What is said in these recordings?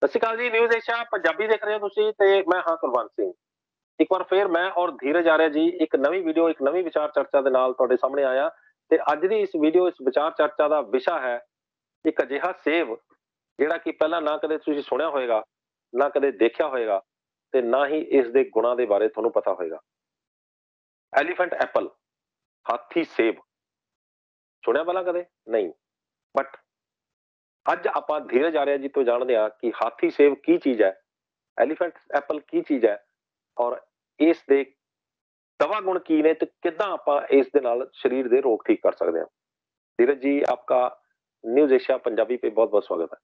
ਸਤਿ ਸ਼੍ਰੀ ਅਕਾਲ ਜੀ, news Asia Punjabi ਦੇਖ ਰਹੇ ਹੋ ਤੁਸੀਂ ਤੇ ਮੈਂ ਹਾਂ ਕੁਲਵੰਤ ਸਿੰਘ। ਇੱਕ ਵਾਰ ਫੇਰ ਮੈਂ ਔਰ ਧੀਰਜ ਆਰਿਆ ਜੀ ਇੱਕ ਨਵੀਂ ਵੀਡੀਓ, ਇੱਕ ਨਵੀਂ ਵਿਚਾਰ ਚਰਚਾ ਦੇ ਨਾਲ ਤੁਹਾਡੇ ਸਾਹਮਣੇ ਆਇਆ ਤੇ ਅੱਜ ਦੀ ਇਸ ਵੀਡੀਓ, ਇਸ ਵਿਚਾਰ ਚਰਚਾ ਦਾ ਵਿਸ਼ਾ ਹੈ ਇੱਕ ਅਜਿਹਾ ਸੇਬ ਜਿਹੜਾ ਕਿ ਪਹਿਲਾਂ ਨਾ ਕਦੇ ਤੁਸੀਂ ਸੁਣਿਆ ਹੋਏਗਾ, ਨਾ ਕਦੇ ਦੇਖਿਆ ਹੋਏਗਾ ਤੇ ਨਾ ਹੀ ਇਸ ਦੇ ਗੁਣਾਂ ਦੇ ਬਾਰੇ ਤੁਹਾਨੂੰ ਪਤਾ ਹੋਏਗਾ। ਐਲੀਫੈਂਟ ਐਪਲ, ਹਾਥੀ ਸੇਬ ਸੁਣਿਆ ਪਹਿਲਾਂ ਕਦੇ? ਨਹੀਂ। ਬਟ ਅੱਜ ਆਪਾਂ ਧੀਰਜ ਆਰਿਆ ਜੀ ਤੋਂ ਜਾਣਦੇ ਹਾਂ ਕਿ ਹਾਥੀ ਸੇਬ ਕੀ ਚੀਜ਼ ਹੈ, ਐਲੀਫੈਂਟ ਐਪਲ ਕੀ ਚੀਜ਼ ਹੈ ਔਰ ਇਸ ਦੇ दवा गुण की ने तो कितना आप इस दे नाल शरीर दे रोग ठीक कर सकते हैं। धीरज जी, आपका न्यूज एशिया पंजाबी पे बहुत बहुत स्वागत है।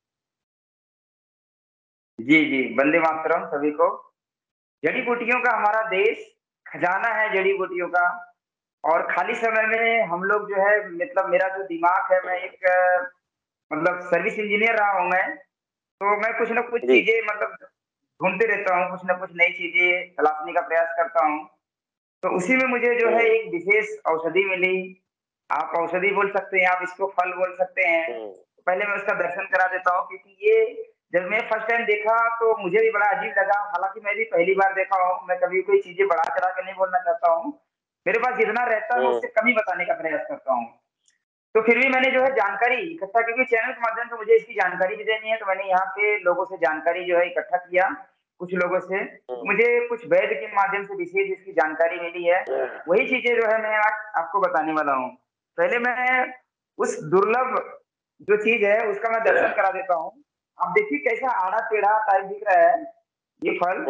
जी जी, वंदे मातरम सभी को। जड़ी बूटियों का हमारा देश खजाना है जड़ी बूटियों का। और खाली समय में हम लोग जो है, मतलब मेरा जो दिमाग है, मैं एक मतलब सर्विस इंजीनियर रहा हूँ मैं, तो मैं कुछ ना कुछ जी। चीजें मतलब ढूंढते रहता हूँ, कुछ ना कुछ नई चीजें तलाशने का प्रयास करता हूँ। तो उसी में मुझे जो है एक विशेष औषधि मिली। आप औषधि बोल सकते हैं, आप इसको फल बोल सकते हैं। तो पहले मैं उसका दर्शन करा देता हूँ, क्योंकि ये जब मैं फर्स्ट टाइम देखा तो मुझे भी बड़ा अजीब लगा। हालांकि मैं भी पहली बार देखा हूँ, मैं कभी कोई चीजें बढ़ा चढ़ा के नहीं बोलना चाहता हूँ। मेरे पास जितना रहता है मैं उससे कम ही बताने का प्रयास करता हूँ। तो फिर भी मैंने जो है जानकारी इकट्ठा, क्योंकि चैनल के माध्यम से मुझे इसकी जानकारी भी देनी है, तो मैंने यहाँ के लोगों से जानकारी जो है इकट्ठा किया, कुछ लोगों से। तो मुझे कुछ वैद्य के माध्यम से विशेष इसकी जानकारी मिली है। वही चीजें जो है मैं आज आपको बताने वाला हूँ। पहले मैं उस दुर्लभ जो चीज है उसका मैं दर्शन करा देता हूँ। आप देखिए कैसा आड़ा टेढ़ा टाइप दिख रहा है ये फल।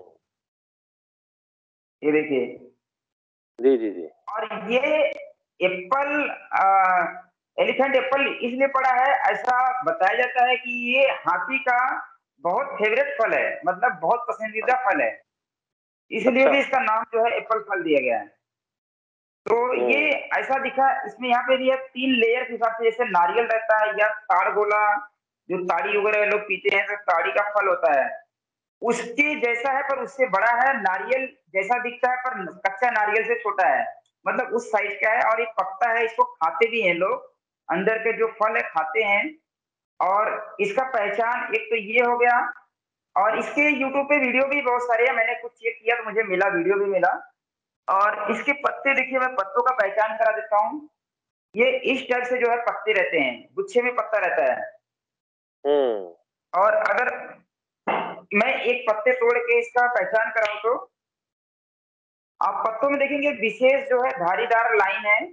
ये देखिए। जी जी जी। और ये एप्पल एलिफेंट एप्पल इसलिए पड़ा है, ऐसा बताया जाता है कि ये हाथी का बहुत फेवरेट फल है, मतलब बहुत पसंदीदा फल है, इसलिए भी इसका नाम जो है एप्पल फल दिया गया है। तो ये ऐसा दिखा, इसमें यहाँ पे भी है 3 लेयर के हिसाब से, जैसे नारियल रहता है या ताड़ गोला, जो ताड़ी वगैरह लोग पीते हैं तो ताड़ी का फल होता है, उसके जैसा है पर उससे बड़ा है। नारियल जैसा दिखता है पर कच्चा नारियल से छोटा है, मतलब उस साइज का है। और ये पकता है, इसको खाते भी हैं लोग, अंदर के जो फल है खाते हैं। और इसका पहचान एक तो ये हो गया, और इसके यूट्यूब पे वीडियो भी बहुत सारे हैं, मैंने कुछ चेक किया तो मुझे मिला, वीडियो भी मिला। और इसके पत्ते देखिए, मैं पत्तों का पहचान करा देता हूँ। ये इस टाइप से जो है पत्ते रहते हैं, गुच्छे में पत्ता रहता है। और अगर मैं एक पत्ते तोड़ के इसका पहचान कराऊं तो आप पत्तों में देखेंगे विशेष जो है धारीदार लाइन है।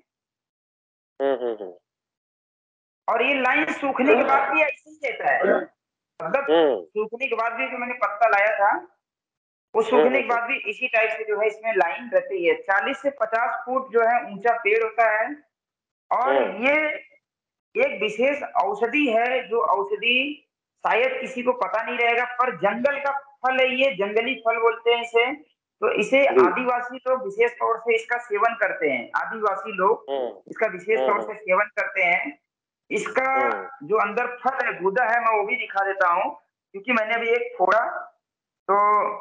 और ये लाइन सूखने के बाद भी ऐसे ही रहता है, मतलब सूखने के बाद भी जो मैंने पत्ता लाया था वो सूखने के बाद भी इसी टाइप से जो है इसमें लाइन रहती है। 40 से 50 फुट जो है ऊंचा पेड़ होता है। और ये एक विशेष औषधि है, जो औषधि शायद किसी को पता नहीं रहेगा, पर जंगल का फल है ये, जंगली फल बोलते हैं इसे। तो इसे आदिवासी लोग विशेष तौर से इसका सेवन करते हैं, आदिवासी लोग इसका विशेष तौर से सेवन करते हैं। इसका जो अंदर फल है, गूदा है, मैं वो भी दिखा देता हूँ, क्योंकि मैंने अभी एक फोड़ा। तो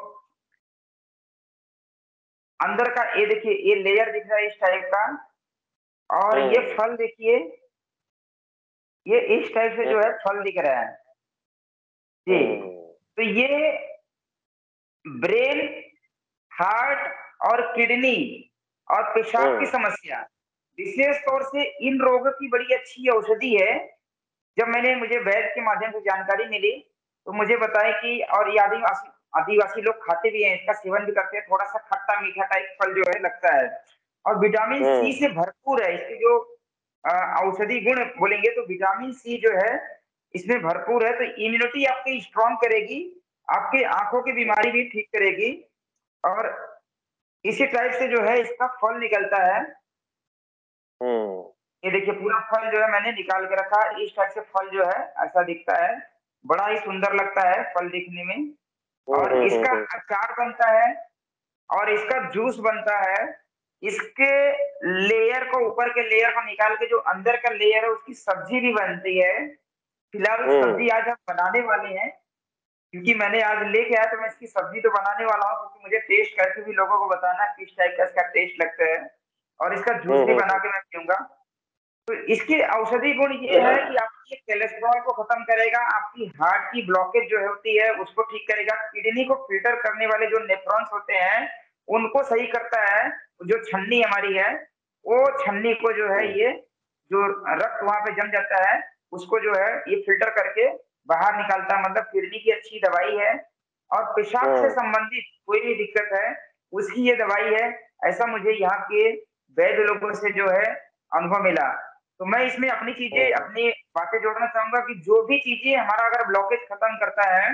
अंदर का ये देखिए, ये लेयर दिख रहा है इस टाइप का। और ये फल देखिए, ये इस टाइप से जो है फल दिख रहा है जी। तो ये ब्रेन, हार्ट और किडनी और पेशाब की समस्या, विशेष तौर से इन रोगों की बड़ी अच्छी औषधि है। जब मुझे वैद्य के माध्यम से जानकारी मिली तो मुझे बताया कि, और ये आदिवासी लोग खाते भी हैं, इसका सेवन भी करते हैं। थोड़ा सा खट्टा मीठा टाइप फल जो है लगता है, और विटामिन सी से भरपूर है। इसके जो औषधि गुण बोलेंगे तो विटामिन सी जो है इसमें भरपूर है। तो इम्यूनिटी आपकी स्ट्रांग करेगी, आपके आंखों की बीमारी भी ठीक करेगी। और इसी टाइप से जो है इसका फल निकलता है। ये देखिए पूरा फल जो है मैंने निकाल के रखा। इस टाइप से फल जो है ऐसा दिखता है, बड़ा ही सुंदर लगता है फल दिखने में। और इसका अचार बनता है और इसका जूस बनता है। इसके लेयर को, ऊपर के लेयर को निकाल के जो अंदर का लेयर है उसकी सब्जी भी बनती है। फिलहाल सब्जी आज हम बनाने वाले हैं, क्योंकि मैंने आज लेके आया तो मैं इसकी सब्जी तो बनाने वाला हूँ, क्योंकि मुझे टेस्ट करके भी लोगों को बताना किस टाइप का इसका टेस्ट लगता है। और इसका जूस भी बना के मैं पीऊंगा। तो इसके औषधि गुण ये है कि आपके कोलेस्ट्रॉल को खत्म करेगा, आपकी हार्ट की ब्लॉकेज जो होती है उसको ठीक करेगा, किडनी को फिल्टर करने वाले जो नेफ्रॉन्स होते हैं उनको सही करता है। जो छन्नी हमारी है वो छन्नी को जो है ये जो रक्त वहां पे जम जाता है उसको जो है ये फिल्टर करके बाहर निकालता है, मतलब किडनी की अच्छी दवाई है। और पेशाब से संबंधित कोई भी दिक्कत है उसकी ये दवाई है, ऐसा मुझे यहाँ के वैद्य लोगों से जो है अनुभव मिला। तो मैं इसमें अपनी चीजें अपनी बातें जोड़ना चाहूंगा कि जो भी चीजें हमारा अगर ब्लॉकेज खत्म करता है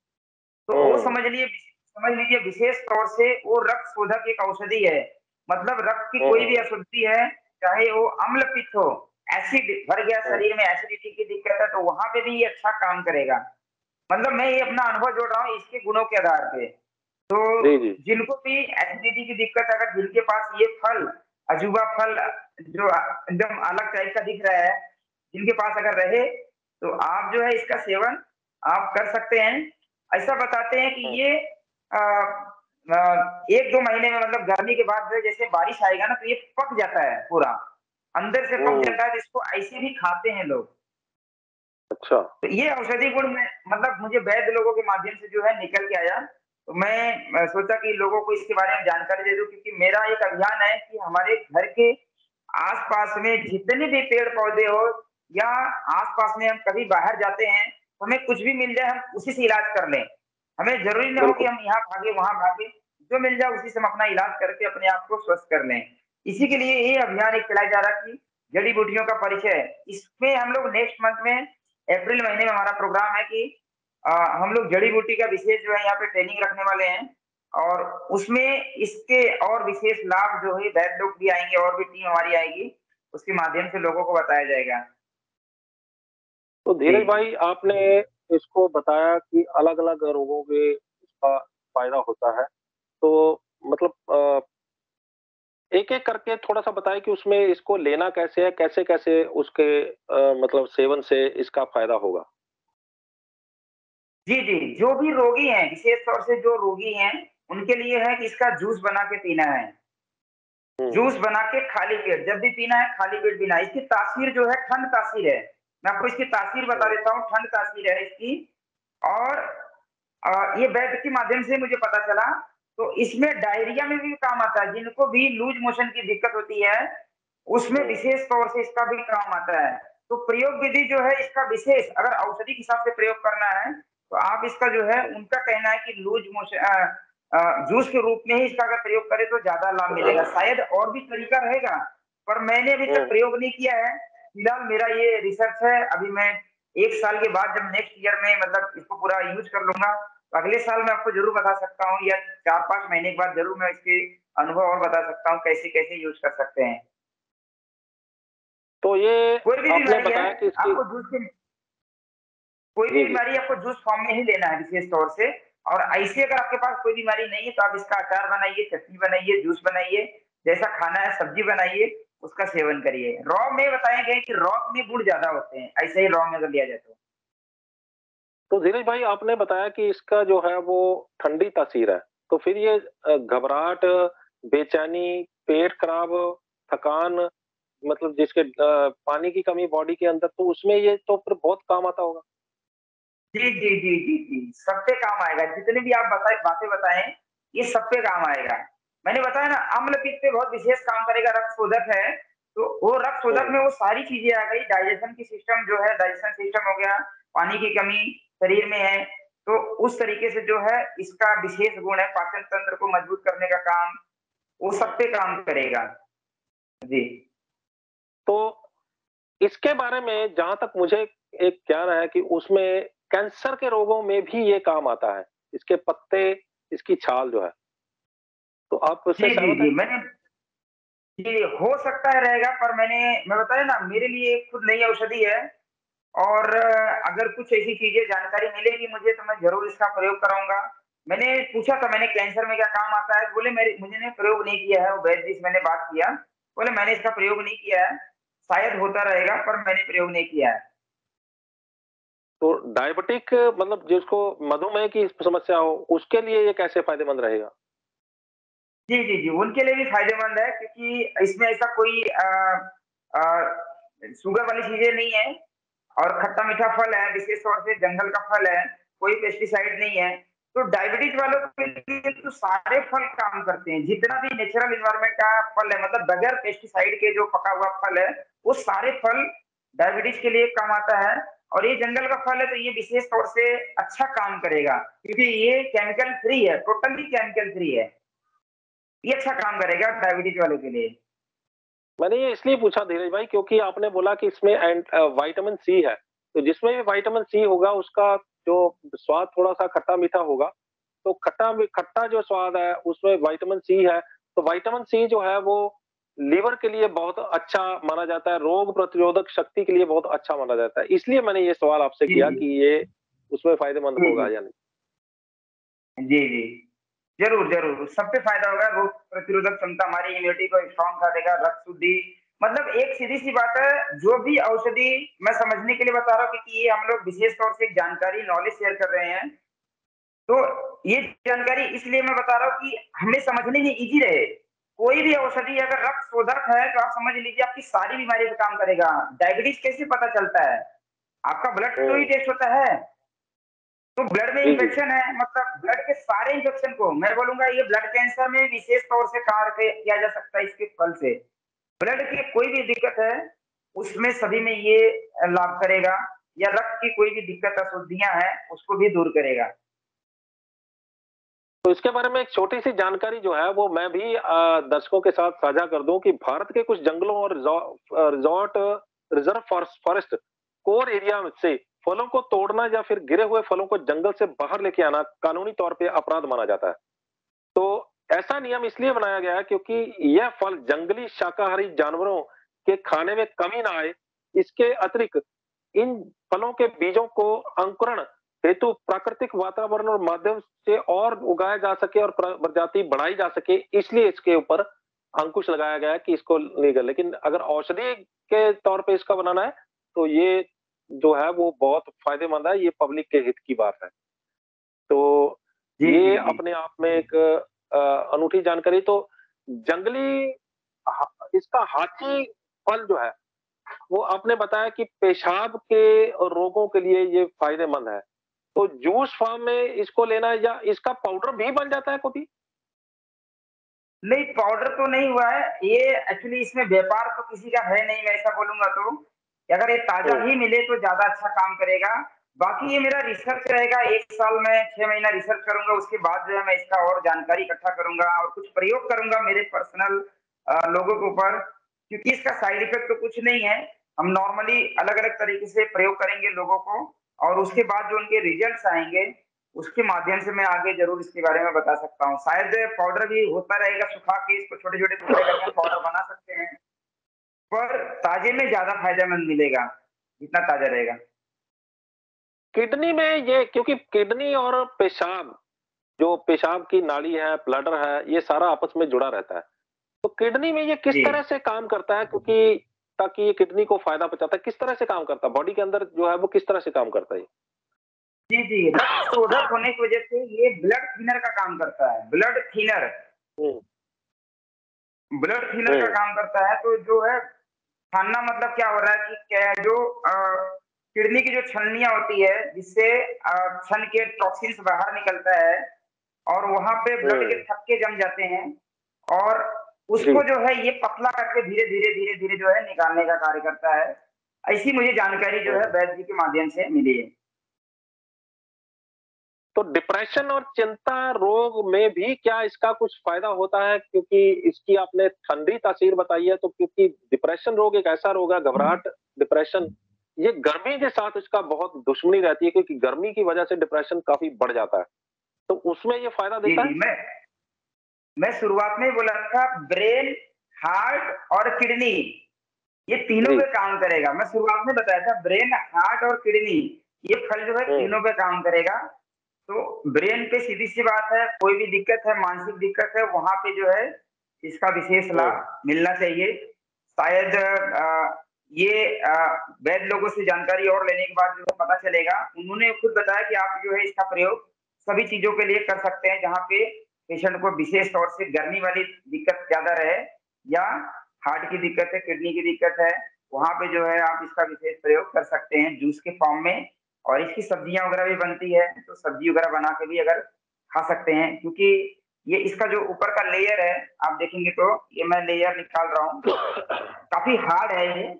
तो वो समझ लीजिए विशेष तौर से वो रक्त शोधक एक औषधि है। मतलब रक्त की कोई भी अशुद्धि है, चाहे वो अम्ल पित्त हो, एसिड भर गया शरीर में, एसिडिटी की दिक्कत है, तो वहां पे भी ये अच्छा काम करेगा। मतलब मैं ये अपना अनुभव जोड़ रहा हूँ इसके गुणों के आधार पे। तो जी जी जिनको भी एसिडिटी की दिक्कत अगर जिनके पास ये फल अजूबा फल जो एकदम अलग टाइप का दिख रहा है, जिनके पास अगर रहे तो आप जो है इसका सेवन आप कर सकते हैं। ऐसा बताते हैं कि ये आ, आ, 1-2 महीने में, मतलब गर्मी के बाद जो जैसे बारिश आएगा ना तो ये पक जाता है पूरा, अंदर से पक जाता है, तो इसको ऐसे भी खाते हैं लोग। अच्छा तो ये औषधि गुण में मतलब मुझे वैद्य लोगों के माध्यम से जो है निकल के आया, तो मैं सोचा कि लोगों को इसके बारे में जानकारी दे दूं, क्योंकि मेरा एक अभियान है कि हमारे घर के आसपास में जितने भी पेड़ पौधे हो या आसपास में हम कभी बाहर जाते हैं तो हमें कुछ भी मिल जाए हम उसी से इलाज कर लें। हमें जरूरी ना हो कि बिल्कुल। हम यहाँ भागे वहां भागे, जो मिल जाए उसी से हम अपना इलाज करके अपने आप को स्वस्थ कर लें। इसी के लिए ये अभियान एक चलाया जा रहा है कि जड़ी बूटियों का परिचय। इसमें हम लोग नेक्स्ट मंथ में अप्रैल महीने में हमारा प्रोग्राम है कि हम लोग जड़ी बूटी का विशेष जो है यहाँ पे ट्रेनिंग रखने वाले हैं, और उसमें इसके और विशेष लाभ जो है वैद्य लोग भी आएंगे और भी टीम हमारी आएगी, उसके माध्यम से लोगों को बताया जाएगा। तो जी धीरज भाई आपने इसको बताया कि अलग-अलग रोगों के इसका फ़ायदा होता है। तो मतलब एक-एक करके थोड़ा-सा बताएँ कि उसमें इसको लेना कैसे है? कैसे-कैसे उसके मतलब सेवन से इसका फ़ायदा होगा? जी जी, जो भी रोगी हैं, विशेष तौर से जो रोगी हैं उनके लिए है कि इसका जूस बना के पीना है। हुँ, जूस बना के खाली पेट जब भी पीना है, खाली पेट पीना है। इसकी तासीर जो है ठंड तासीर है। मैं आपको इसकी तासीर बता हुँ, देता हूँ, ठंड तासीर है इसकी। और ये वैद्य के माध्यम से मुझे पता चला, तो इसमें डायरिया में भी काम आता है। जिनको भी लूज मोशन की दिक्कत होती है, उसमें हुँ, विशेष तौर से इसका भी काम आता है। तो प्रयोग विधि जो है इसका विशेष अगर औषधि के हिसाब से प्रयोग करना है, तो आप इसका जो है उनका कहना है कि लूज मोशन जूस के रूप में ही इसका अगर प्रयोग करें तो ज़्यादा लाभ मिलेगा। शायद और भी तरीका रहेगा, पर मैंने अभी तक हुँ। प्रयोग नहीं किया है। फिलहाल मेरा ये रिसर्च है, अभी मैं 1 साल के बाद जब नेक्स्ट ईयर में मतलब इसको पूरा यूज़ कर लूँगा, तो अगले साल मैं आपको ज़रूर बता सकता हूँ, या 4-5 महीने के बाद ज़रूर मैं इसके अनुभव और बता सकता हूँ कैसे-कैसे यूज़ कर सकते हैं। तो ये कोई भी आपने बीमारी है, बताया कि इसकी आपको जूस के कोई भी जी, जी। बीमारी आपको जूस फॉर्म में ही लेना है विशेष तौर से। और ऐसे अगर आपके पास कोई बीमारी नहीं है तो आप इसका अचार बनाइए, चटनी बनाइए, जूस बनाइए, जैसा खाना है सब्जी बनाइए, उसका सेवन करिए। रॉ में बताया गया है कि रॉ में गुण ज़्यादा होते हैं, ऐसे ही रॉ में अगर लिया जाए तो। तो धीरज भाई आपने बताया कि इसका जो है वो ठंडी तासीर है। तो फिर ये घबराहट, बेचैनी, पेट खराब, थकान मतलब जिसके पानी की कमी बॉडी के अंदर तो उसमें ये तो फिर बहुत काम आता होगा। जी, जी, जी, जी, जी, सब पे काम आएगा। जितने भी आप बताए बातें बताएँ, ये सब पे काम आएगा। मैंने बताया ना अम्ल पित्त पे बहुत विशेष काम करेगा, रक्त शोधक है, तो वो रक्त शोधक हुँ। में वो सारी चीज़ें आ गई, डाइजेशन की सिस्टम जो है, डाइजेशन सिस्टम हो गया, पानी की कमी शरीर में है, तो उस तरीके से जो है इसका विशेष गुण है, पाचन तंत्र को मजबूत करने का काम, वो सब पे काम करेगा। जी। तो इसके बारे में जहाँ तक मुझे एक ज्ञान है कि उसमें कैंसर के रोगों में भी ये काम आता है। इसके पत्ते, इसकी छाल जो है। तो आप उससे जी, जी, सहमत हैं? जी, जी, हो सकता है रहेगा, पर मैं बताया ना मेरे लिए एक खुद नई औषधि है। और अगर कुछ ऐसी चीज़ें जानकारी मिलेगी मुझे तो मैं ज़रूर इसका प्रयोग कराऊँगा। मैंने पूछा था मैंने कैंसर में क्या काम आता है? बोले मेरे मुझे प्रयोग नहीं किया है, वो वैद्य जी से मैंने बात किया, बोले मैंने इसका प्रयोग नहीं किया है, शायद होता रहेगा पर मैंने प्रयोग नहीं किया है। तो डायबिटिक मतलब जिसको मधुमेह की समस्या हो, उसके लिए ये कैसे फ़ायदेमंद रहेगा? जी, जी, जी, उनके लिए भी फ़ायदेमंद है क्योंकि इसमें ऐसा कोई अ, शुगर वाली चीजें नहीं है और खट्टा मीठा फल है, विशेष तौर से जंगल का फल है, कोई पेस्टिसाइड नहीं है। तो डायबिटीज वालों के लिए तो सारे फल काम करते हैं, जितना भी नेचुरल इन्वायरमेंट का फल है, मतलब बगैर पेस्टिसाइड के जो पका हुआ फल है, वो सारे फल डायबिटीज के लिए काम आता है। और ये जंगल का फल है तो ये विशेष तौर से अच्छा काम करेगा, क्योंकि ये केमिकल फ्री है, टोटली केमिकल फ्री है। ये अच्छा काम करेगा डायबिटीज वालों के लिए। मैंने ये इसलिए पूछा धीरज भाई क्योंकि आपने बोला कि इसमें विटामिन सी है, तो जिसमें भी विटामिन सी होगा उसका जो स्वाद थोड़ा सा खट्टा मीठा होगा, तो खट्टा जो स्वाद है उसमें विटामिन सी है, तो विटामिन सी जो है वो लीवर के लिए बहुत अच्छा माना जाता है, रोग प्रतिरोधक शक्ति के लिए बहुत अच्छा माना जाता है, इसलिए मैंने ये सवाल आपसे जी किया जी कि ये उसमें फायदेमंद जी होगा जी या नहीं। जी जी, जरूर जरूर, सब पे फायदा होगा। रोग प्रतिरोधक क्षमता, हमारी इम्यूनिटी को स्ट्रॉन्ग करेगा, रक्त शुद्धि, मतलब एक सीधी सी बात है। जो भी औषधि मैं समझने के लिए बता रहा हूँ, क्योंकि ये हम लोग विशेष तौर से एक जानकारी, नॉलेज शेयर कर रहे हैं। तो ये जानकारी इसलिए मैं बता रहा हूँ कि हमें समझने में इजी रहे। कोई भी औषधि अगर रक्त शोधक है तो आप समझ लीजिए आपकी सारी बीमारी पे काम करेगा। डायबिटीज कैसे पता चलता है? आपका ब्लड तो ही हम्म। टेस्ट होता है, तो ब्लड में जी जी। इन्फेक्शन है, मतलब ब्लड के सारे इन्फेक्शन को मैं बोलूंगा ये ब्लड कैंसर में विशेष तौर से कार्य किया जा सकता है इसके फल से। ब्लड की कोई भी दिक्कत है उसमें सभी में ये लाभ करेगा, या रक्त की कोई भी दिक्कत अशुद्धियां हैं उसको भी दूर करेगा। तो इसके बारे में एक छोटी-सी जानकारी जो है वो मैं भी दर्शकों के साथ साझा कर दूँ कि भारत के कुछ जंगलों और resort reserve forest core area में से फलों को तोड़ना या फिर गिरे हुए फलों को जंगल से बाहर लेके आना कानूनी तौर पे अपराध माना जाता है। तो ऐसा नियम इसलिए बनाया गया है क्योंकि यह फल जंगली शाकाहारी जानवरों के खाने में कमी ना आए। इसके अतिरिक्त इन फलों के बीजों को अंकुरण हेतु प्राकृतिक वातावरण और माध्यम से और उगाया जा सके और प्रजाति बढ़ाई जा सके, इसलिए इसके ऊपर अंकुश लगाया गया है कि इसको लीगल। लेकिन अगर औषधि के तौर पे इसका बनाना है तो ये जो है वो बहुत फायदेमंद है, ये पब्लिक के हित की बात है। तो जी जी ये जी अपने आप में एक अनूठी जानकारी। तो जंगली इसका हाथी फल जो है वो आपने बताया कि पेशाब के रोगों के लिए ये फायदेमंद है। तो जूस फॉर्म में इसको लेना है या इसका पाउडर भी बन जाता है कभी? नहीं, पाउडर तो नहीं हुआ है ये। एक्चुअली इसमें व्यापार तो किसी का है नहीं, मैं ऐसा बोलूंगा तो। अगर ये ताजा हुँ। ही मिले तो ज्यादा अच्छा काम करेगा। बाकी ये मेरा रिसर्च रहेगा, 1 साल में 6 महीना रिसर्च करूंगा, उसके बाद जो है मैं इसका और जानकारी इकट्ठा करूंगा और कुछ प्रयोग करूंगा मेरे पर्सनल लोगों के ऊपर, क्योंकि इसका साइड इफेक्ट तो कुछ नहीं है। हम नॉर्मली अलग अलग तरीके से प्रयोग करेंगे लोगों को, और उसके बाद जो उनके रिजल्ट्स आएंगे उसके माध्यम से मैं आगे जरूर इसके बारे में बता सकता हूँ। शायद पाउडर भी होता रहेगा, सुखा के इसको छोटे छोटे टुकड़े करके हम पाउडर बना सकते हैं, पर ताजे में ज्यादा फायदेमंद मिलेगा जितना ताजा रहेगा। किडनी में ये क्योंकि किडनी और पेशाब, जो पेशाब की नाली है, ब्लैडर है, ये सारा आपस में जुड़ा रहता है। तो किडनी में ये किस जी तरह से काम करता है? क्योंकि ताकि ये किडनी को फ़ायदा पहुँचाता है, किस तरह से काम करता है? बॉडी के अंदर जो है वो किस तरह से काम करता है ये? जी जी, रक्त शोधक होने की वजह से ये ब्लड थिनर का काम करता है। ब्लड थिनर, हुँ, ब्लड थिनर का हुँ, काम करता है। तो जो है छानना, मतलब क्या हो रहा है कि क्या जो किडनी की जो छलनियां होती है जिससे छन के टॉक्सिन्स बाहर निकलता है, और वहां पे ब्लड के हुँ। थक्के जम जाते हैं, और जी। उसको जो है ये पतला करके धीरे धीरे धीरे धीरे जो है निकालने का कार्य करता है। ऐसी मुझे जानकारी जो है हुँ। वैद्य जी के माध्यम से मिली है। तो डिप्रेशन और चिंता रोग में भी क्या इसका कुछ फ़ायदा होता है? क्योंकि इसकी आपने ठंडी तासीर बताई है, तो क्योंकि डिप्रेशन रोग एक ऐसा रोग है, घबराहट, डिप्रेशन, ये गर्मी के साथ इसका बहुत दुश्मनी रहती है क्योंकि गर्मी की वजह से डिप्रेशन काफ़ी बढ़ जाता है। तो उसमें ये फ़ायदा जी देता है? जी, मैं शुरुआत में ही बोला था, ब्रेन, हार्ट और किडनी, ये तीनों जी। पे काम करेगा। मैं शुरुआत में बताया था, ब्रेन, हार्ट और किडनी, ये फल जो है हुँ, तीनों पे काम करेगा। तो ब्रेन पे सीधी सी बात है, कोई भी दिक्कत है, मानसिक दिक्कत है, वहां पे जो है इसका विशेष हुँ, लाभ मिलना चाहिए। शायद ये वैद्य लोगों से जानकारी और लेने के बाद जो है पता चलेगा। उन्होंने खुद बताया कि आप जो है इसका प्रयोग सभी चीजों के लिए कर सकते हैं, जहाँ पे पेशेंट को विशेष तौर से गर्मी वाली दिक्कत ज्यादा रहे, या हार्ट की दिक्कत है, किडनी की दिक्कत है, वहाँ पे जो है आप इसका विशेष प्रयोग कर सकते हैं जूस के फॉर्म में। और इसकी सब्जियाँ वगैरह भी बनती है, तो सब्जी वगैरह बना के भी अगर खा सकते हैं, क्योंकि ये इसका जो ऊपर का लेयर है, आप देखेंगे तो ये मैं लेयर निकाल रहा हूँ, काफ़ी हार्ड है ये,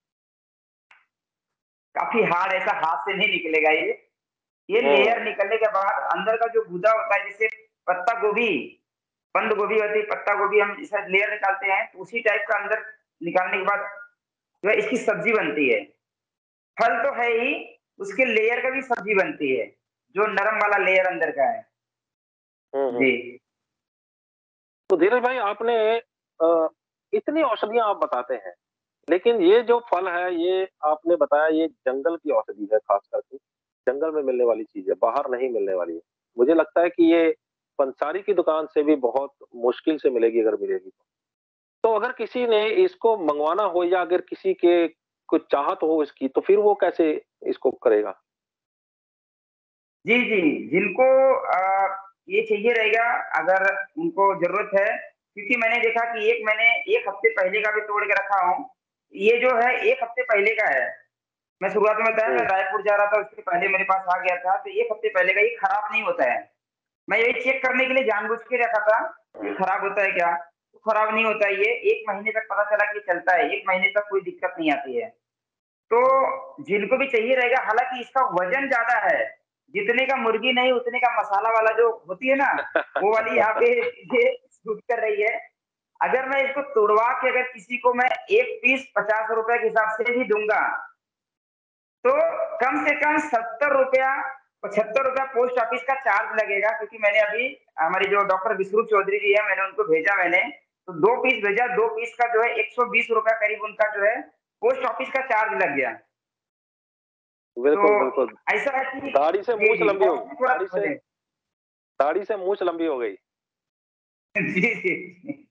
काफ़ी हार्ड, ऐसा हाथ से नहीं निकलेगा ये। ये लेयर निकलने के बाद अंदर का जो गूदा होता है, जैसे पत्ता गोभी, बंद गोभी होती है, पत्ता गोभी हम इसे लेयर निकालते हैं, तो उसी टाइप का अंदर निकालने के बाद जो है इसकी सब्जी बनती है। फल तो है ही, उसके लेयर का भी सब्जी बनती है, जो नरम वाला लेयर अंदर का है। जी। तो धीरज भाई आपने अ, इतनी औषधियाँ आप बताते हैं, लेकिन ये जो फल है ये आपने बताया ये जंगल की औषधि है खास करके, जंगल में मिलने वाली चीज़ है, बाहर नहीं मिलने वाली है। मुझे लगता है कि ये पंसारी की दुकान से भी बहुत मुश्किल से मिलेगी अगर मिलेगी तो। तो अगर किसी ने इसको मँगवाना हो या अगर किसी के कुछ चाहत हो इसकी, तो फिर वो कैसे इसको करेगा? जी, जी। जिनको ये चाहिए रहेगा, अगर उनको ज़रूरत है, क्योंकि मैंने देखा कि मैंने 1 हफ़्ते पहले का भी तोड़ के रखा हूँ। ये जो है 1 हफ़्ते पहले का है। मैं शुरुआत में बताया मैं हुँ, रायपुर जा रहा था, उसके पहले मेरे पास आ गया था, तो 1 हफ़्ते पहले का, ये खराब नहीं होता है। मैं यही चेक करने के लिए जानबूझ के रखा था, ये खराब होता है क्या? तो खराब नहीं होता है ये, 1 महीने तक पता चला कि चलता है, 1 महीने तक कोई दिक्कत नहीं आती है। तो जिनको भी चाहिए रहेगा, हालाँकि इसका वज़न ज़्यादा है, जितने का मुर्गी नहीं उतने का मसाला वाला जो होती है ना, वो वाली यहाँ पे ये सूट कर रही है। अगर मैं इसको तुड़वा के अगर किसी को मैं 1 पीस ₹50 के हिसाब से भी दूँगा, तो कम से कम ₹70 ₹75 पोस्ट ऑफिस का चार्ज लगेगा, क्योंकि मैंने अभी हमारे जो डॉक्टर विश्रुत चौधरी जी हैं, मैंने उनको भेजा मैंने, तो 2 पीस भेजा, 2 पीस का जो है ₹120 करीब उनका जो है पोस्ट ऑफिस का चार्ज लग गया। तो बिल्कुल, बिल्कुल। ऐसा है कि दाढ़ी से जी, मूंछ जी, लंबी हो कॉस्ट भी थोड़ा हो जाएगा। दाढ़ी से मूंछ लंबी हो गई। जी, जी।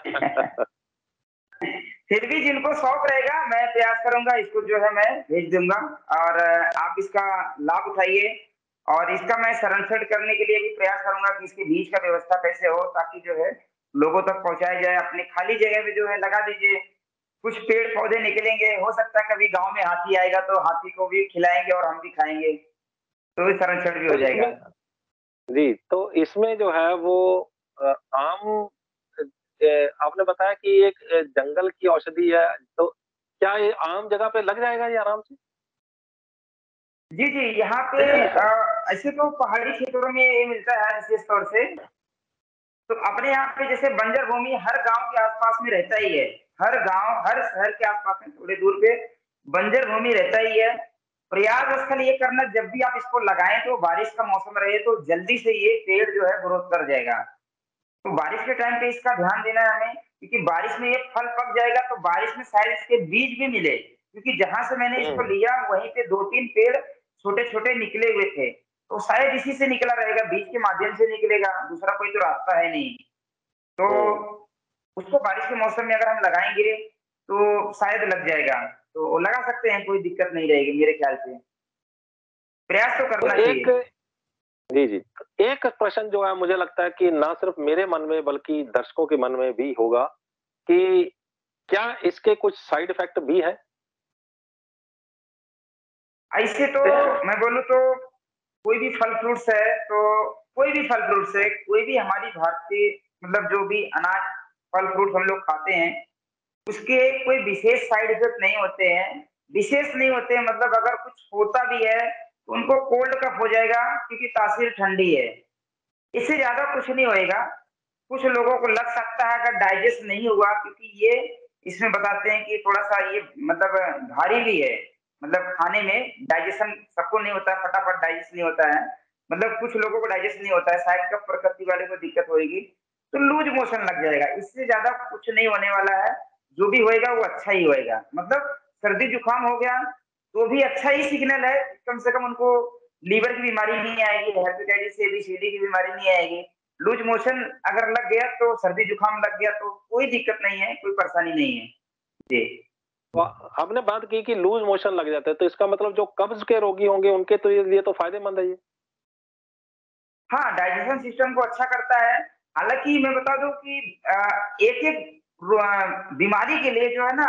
फिर भी जिनको शौक रहेगा, मैं प्रयास करूँगा इसको जो है मैं भेज दूँगा, और आप इसका लाभ उठाइए, और इसका मैं संरक्षण करने के लिए भी प्रयास करूँगा कि इसके बीज का व्यवस्था कैसे हो, ताकि जो है लोगों तक पहुँचाया जाए। अपनी खाली जगह में जो है लगा दीजिए, कुछ पेड़-पौधे निकलेंगे, हो सकता है कभी गाँव में हाथी आएगा तो हाथी को भी खिलाएँगे और हम भी खाएँगे, तो संरक्षण भी हो तो जाएगा। इसमें जी, तो इसमें जो है वो आम आपने बताया कि एक जंगल की औषधि है, तो क्या ये आम जगह पे लग जाएगा ये आराम से? जी, जी, यहाँ पे ऐसे तो पहाड़ी क्षेत्रों में ये मिलता है विशेष तौर से। तो अपने यहाँ पे जैसे बंजर भूमि हर गाँव के आस-पास में रहता ही है। हर गाँव, हर शहर के आस-पास में थोड़ी दूर पे बंजर भूमि रहता ही है। प्रयास स्थल ये करना, जब भी आप इसको लगाएँ तो बारिश का मौसम रहे तो जल्दी से ये पेड़ जो है ग्रोथ कर जाएगा। तो बारिश के टाइम पे इसका ध्यान देना है हमें, क्योंकि बारिश में ये फल पक जाएगा तो बारिश में शायद इसके बीज भी मिले, क्योंकि जहाँ से मैंने इसको हुँ, लिया वहीं पे 2-3 पेड़ छोटे-छोटे निकले हुए थे। तो शायद इसी से निकला रहेगा, बीज के माध्यम से निकलेगा, दूसरा कोई तो रास्ता है नहीं। तो हुँ। उसको बारिश के मौसम में अगर हम लगाएँगे तो शायद लग जाएगा। तो लगा सकते हैं, कोई दिक्कत नहीं रहेगी मेरे ख्याल से। प्रयास तो तो करना एक चाहिए। जी, जी। एक प्रश्न जो है मुझे लगता है कि ना सिर्फ़ मेरे मन में बल्कि दर्शकों के मन में भी होगा कि क्या इसके कुछ साइड इफ़ेक्ट भी हैं? ऐसे तो मैं बोलूँ तो कोई भी फल फ्रूट्स है, तो कोई भी फल फ्रूट्स है, कोई भी हमारी भारतीय, मतलब जो भी अनाज, फल फ्रूट हम लोग खाते हैं, उसके कोई विशेष साइड इफेक्ट नहीं होते हैं। विशेष नहीं होते हैं, मतलब अगर कुछ होता भी है, तो उनको कोल्ड कफ हो जाएगा, क्योंकि तासीर ठंडी है। इससे ज़्यादा कुछ नहीं होएगा। कुछ लोगों को लग सकता है अगर डाइजेस्ट नहीं हुआ, क्योंकि ये इसमें बताते हैं कि थोड़ा-सा ये मतलब भारी भी है। मतलब खाने में डाइजेशन सबको नहीं होता है, फटाफट डाइजेस्ट नहीं होता है। मतलब कुछ लोगों को डाइजेस्ट नहीं होता है, शायद कफ प्रकृति वाले को दिक्कत होएगी, तो लूज़ मोशन लग जाएगा। इससे ज़्यादा कुछ नहीं होने वाला है, जो भी होएगा वो अच्छा ही होएगा। मतलब सर्दी-जुकाम हो गया, तो भी अच्छा ही सिग्नल है, कम से कम उनको लीवर की बीमारी नहीं आएगी, hepatitis A, B, C, D की बीमारी नहीं आएगी। लूज मोशन अगर लग गया तो सर्दी जुकाम लग गया तो कोई दिक्कत नहीं है, कोई परेशानी नहीं है। जी। तो आपने बात की कि लूज़ मोशन लग जाता है, तो इसका मतलब जो कब्ज़ के रोगी होंगे उनके तो ये लिए तो फ़ायदेमंद है ये। हाँ, डाइजेशन सिस्टम को अच्छा करता है। हालाँकि मैं बता दूँ कि एक-एक बीमारी के लिए जो है ना,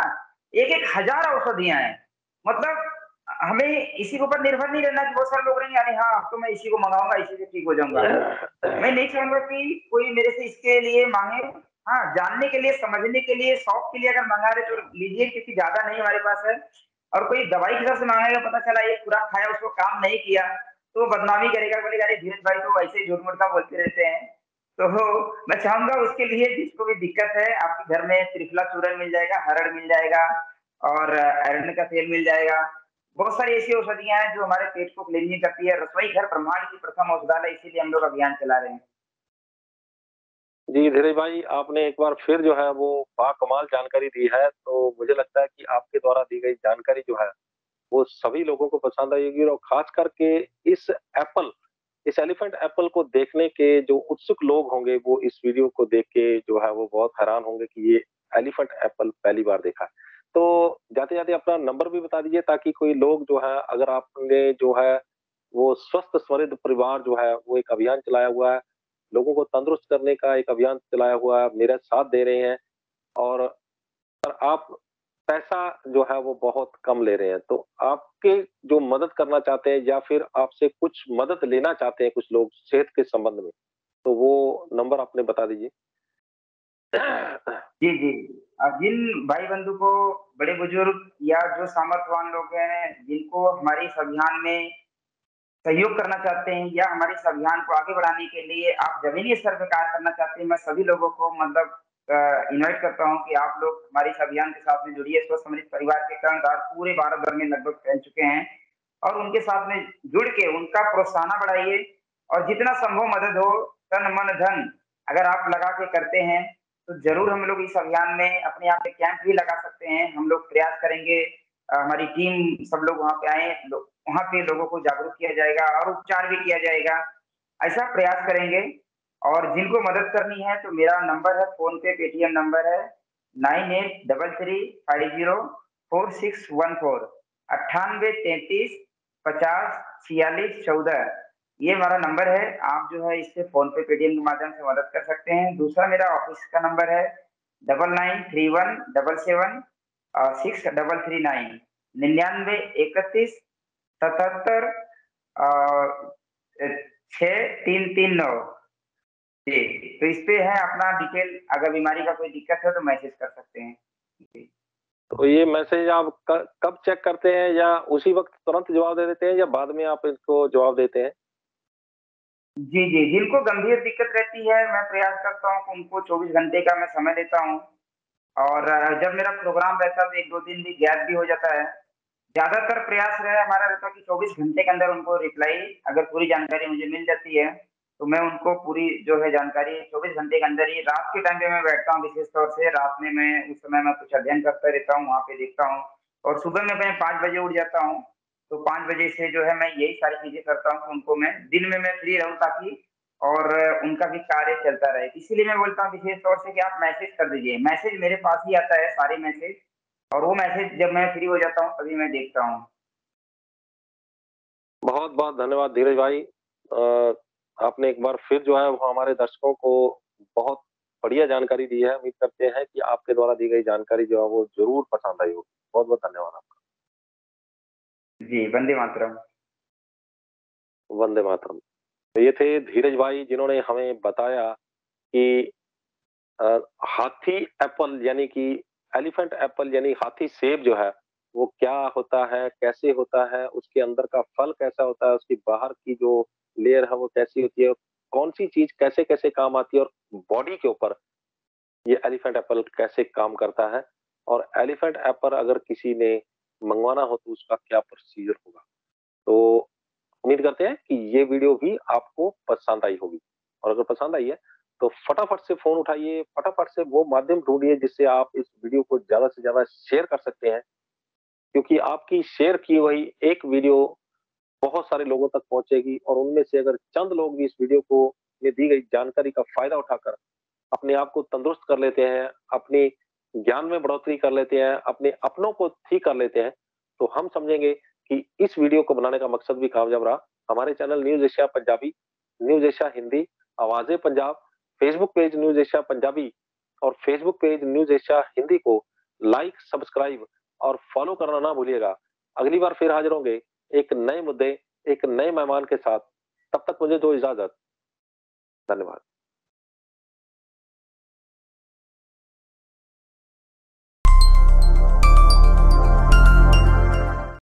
एक एक हजार औषधियां हैं। मतलब हमें इसी के ऊपर निर्भर नहीं रहना कि बहुत सारे लोग रहेंगे, अरे हाँ अब तो मैं इसी को मंगाऊंगा, इसी से ठीक हो जाऊंगा। मैं नहीं चाहूंगा कि कोई मेरे से इसके लिए मांगे। हाँ, जानने के लिए, समझने के लिए, शौक के लिए अगर मंगा रहे तो लीजिए, क्योंकि ज्यादा नहीं हमारे पास है। और कोई दवाई के हिसाब से मांगेगा, पता चला एक खुराक खाया उसको काम नहीं किया, तो वो बदनामी करेगा, बोलेगा अरे धीरज भाई तो ऐसे झूठ मूठ का बोलते रहते हैं। तो मैं चाहूंगा उसके लिए जिसको भी दिक्कत है, आपके घर में त्रिफला चूर्ण मिल जाएगा, हरड़ मिल जाएगा, और अरंड का तेल मिल जाएगा। बहुत सारी ऐसी औषधियां हैं जो हमारे पेट को क्लीनिंग करती है। रसोई घर ब्रह्मांड की प्रथम औषधालय, इसीलिए हम लोग अभियान चला रहे हैं। जी धीरज भाई, आपने एक बार फिर जो है वो बाकमाल जानकारी दी है, तो मुझे लगता है कि आपके द्वारा दी गई जानकारी जो है वो सभी लोगों को पसंद आएगी, और खास करके इस एप्पल इस एलिफेंट एप्पल को देखने के जो उत्सुक लोग होंगे वो इस वीडियो को देख के जो है वो बहुत हैरान होंगे कि ये एलिफेंट एप्पल पहली बार देखा है। तो जाते जाते अपना नंबर भी बता दीजिए, ताकि कोई लोग जो है, अगर आपने जो है वो स्वस्थ समृद्ध परिवार जो है वो एक अभियान चलाया हुआ है, लोगों को तंदुरुस्त करने का एक अभियान चलाया हुआ है, मेरा साथ दे रहे हैं, और पर आप पैसा जो है वो बहुत कम ले रहे हैं, तो आपके जो मदद करना चाहते हैं या फिर आपसे कुछ मदद लेना चाहते हैं कुछ लोग सेहत के संबंध में, तो वो नंबर आपने बता दीजिए। जी, जी। जिन भाई-बंधु को, बड़े-बुजुर्ग या जो सामर्थ्यवान लोग हैं, जिनको हमारे इस अभियान में सहयोग करना चाहते हैं या हमारे इस अभियान को आगे बढ़ाने के लिए आप ज़मीनी स्तर पे कार्य करना चाहते हैं, मैं सभी लोगों को मतलब इनवाइट करता हूँ कि आप लोग हमारे इस अभियान के साथ में जुड़िए। स्वस्थ समृद्ध परिवार के कर्णधार पूरे भारत भर में लगभग फैल चुके हैं, और उनके साथ में जुड़ के उनका प्रोत्साहन बढ़ाइए, और जितना संभव मदद हो, तन, मन, धन अगर आप लगा के करते हैं, तो ज़रूर हम लोग इस अभियान में अपने यहाँ पे कैंप भी लगा सकते हैं। हम लोग प्रयास करेंगे, हमारी टीम सब लोग वहाँ पे आएँ, वहाँ पे लोगों को जागरूक किया जाएगा और उपचार भी किया जाएगा, ऐसा प्रयास करेंगे। और जिनको मदद करनी है तो मेरा नंबर है, फ़ोन पे, पेटीएम नंबर है 9833504614, 9833504614। ये हमारा नंबर है। आप जो है इससे फ़ोन पे, पेटीएम के माध्यम से मदद कर सकते हैं। दूसरा मेरा ऑफिस का नंबर है 993177 6339, 993177 6339। जी, तो इस पे है अपना डिटेल, अगर बीमारी का कोई दिक्कत है तो मैसेज कर सकते हैं। जी। तो ये मैसेज आप कब चेक करते हैं, या उसी वक्त तुरंत जवाब दे देते हैं, या बाद में आप इसको जवाब देते हैं? जी, जी, जिनको गंभीर दिक्कत रहती है, मैं प्रयास करता हूँ कि उनको 24 घंटे का मैं समय देता हूँ, और जब मेरा प्रोग्राम रहता है तो 1-2 दिन भी गैप भी हो जाता है। ज़्यादातर प्रयास रहा हमारा रहता है कि 24 घंटे के अंदर उनको रिप्लाई, अगर पूरी जानकारी मुझे मिल जाती है, तो मैं उनको पूरी जो है जानकारी 24 घंटे के अंदर ही, रात के टाइम पे मैं बैठता हूँ, विशेष तौर से रात में मैं उस समय मैं कुछ अध्ययन करता रहता हूँ, वहाँ पे देखता हूँ, और सुबह में मैं 5 बजे उठ जाता हूँ। तो 5 बजे से जो है मैं यही सारी चीज़ें करता हूँ कि उनको मैं दिन में मैं फ्री रहूँ, ताकि और उनका भी कार्य चलता रहे। इसीलिए मैं बोलता हूँ विशेष तौर से कि आप मैसेज कर दीजिए, मैसेज मेरे पास ही आता है, सारे मैसेज, और वो मैसेज जब मैं फ्री हो जाता हूँ तभी मैं देखता हूँ। बहुत बहुत धन्यवाद धीरज भाई। आपने एक बार फिर जो है वो हमारे दर्शकों को बहुत बढ़िया जानकारी दी है। उम्मीद करते हैं कि आपके द्वारा दी गई जानकारी जो है वो जरूर पसंद आई होगी। बहुत बहुत धन्यवाद आपका। जी, वंदे मातरम। वंदे मातरम। तो ये थे धीरज भाई, जिन्होंने हमें बताया कि अ, हाथी एप्पल यानी कि एलिफेंट एप्पल यानी हाथी सेब जो है वो क्या होता है, कैसे होता है, उसके अंदर का फल कैसा होता है, उसकी बाहर की जो लेयर है वो कैसी होती है, कौन सी चीज कैसे कैसे काम आती है, और बॉडी के ऊपर ये एलिफेंट एप्पल कैसे काम करता है, और एलिफेंट एप्पल अगर किसी ने मंगवाना हो तो उसका क्या प्रोसीजर होगा। तो उम्मीद करते हैं कि ये वीडियो भी आपको पसंद आई होगी, और अगर पसंद आई है तो फटाफट से फोन उठाइए, फटाफट से वो माध्यम ढूंढिए जिससे आप इस वीडियो को ज्यादा से ज्यादा शेयर कर सकते हैं, क्योंकि आपकी शेयर की हुई एक वीडियो बहुत सारे लोगों तक पहुंचेगी, और उनमें से अगर चंद लोग भी इस वीडियो को ये दी गई जानकारी का फायदा उठाकर अपने आप को तंदुरुस्त कर लेते हैं, अपनी ज्ञान में बढ़ोतरी कर लेते हैं, अपने अपनों को ठीक कर लेते हैं, तो हम समझेंगे कि इस वीडियो को बनाने का मकसद भी कामयाब रहा। हमारे channel news Asia Punjabi, news Asia Hindi, आवाज़ें Punjab, Facebook page news Asia Punjabi और Facebook page news Asia Hindi को लाइक, सब्सक्राइब और फॉलो करना ना भूलिएगा। अगली बार फिर हाजिर होंगे एक नए मुद्दे, एक नए मेहमान के साथ। तब तक मुझे दो इजाज़त। धन्यवाद।